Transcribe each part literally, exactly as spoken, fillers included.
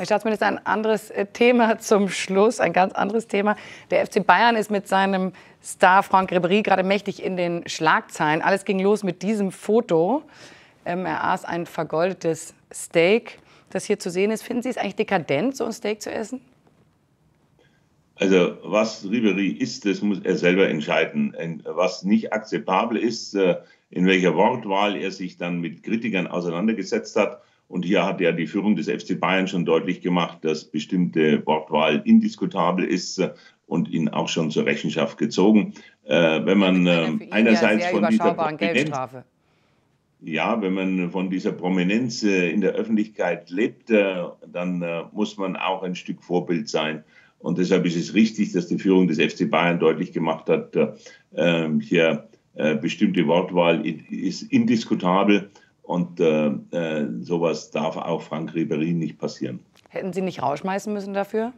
Herr Staatsminister, ein anderes Thema zum Schluss, ein ganz anderes Thema. Der F C Bayern ist mit seinem Star Franck Ribéry gerade mächtig in den Schlagzeilen. Alles ging los mit diesem Foto. Ähm, er aß ein vergoldetes Steak, das hier zu sehen ist. Finden Sie es eigentlich dekadent, so ein Steak zu essen? Also was Ribéry isst, das muss er selber entscheiden. Was nicht akzeptabel ist, in welcher Wortwahl er sich dann mit Kritikern auseinandergesetzt hat. Und hier hat ja die Führung des F C Bayern schon deutlich gemacht, dass bestimmte Wortwahl indiskutabel ist und ihn auch schon zur Rechenschaft gezogen. Wenn man einerseits von dieser Prominenz, ja, wenn man von dieser Prominenz in der Öffentlichkeit lebt, dann muss man auch ein Stück Vorbild sein. Und deshalb ist es richtig, dass die Führung des F C Bayern deutlich gemacht hat, äh, hier äh, bestimmte Wortwahl ist indiskutabel und äh, äh, sowas darf auch Franck Ribéry nicht passieren. Hätten Sie nicht rausschmeißen müssen dafür?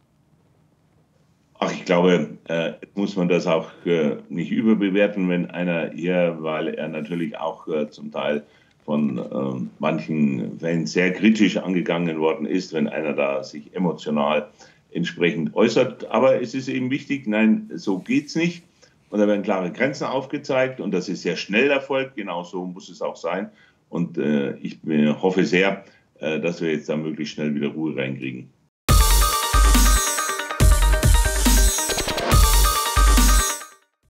Ach, ich glaube, äh, muss man das auch äh, nicht überbewerten, wenn einer hier, weil er natürlich auch äh, zum Teil von äh, manchen Fans sehr kritisch angegangen worden ist, wenn einer da sich emotional entsprechend äußert. Aber es ist eben wichtig, nein, so geht's nicht. Und da werden klare Grenzen aufgezeigt und das ist sehr schnell erfolgt. Genau so muss es auch sein. Und äh, ich hoffe sehr, äh, dass wir jetzt da möglichst schnell wieder Ruhe reinkriegen.